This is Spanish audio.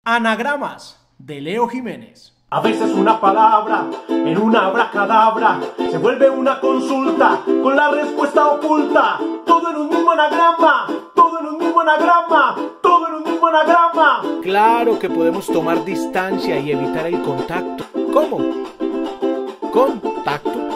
Anagramas de Leo Jiménez. A veces una palabra en una abracadabra se vuelve una consulta con la respuesta oculta. Todo en un mismo anagrama, todo en un mismo anagrama, todo en un mismo anagrama. Claro que podemos tomar distancia y evitar el contacto. ¿Cómo? Con tacto.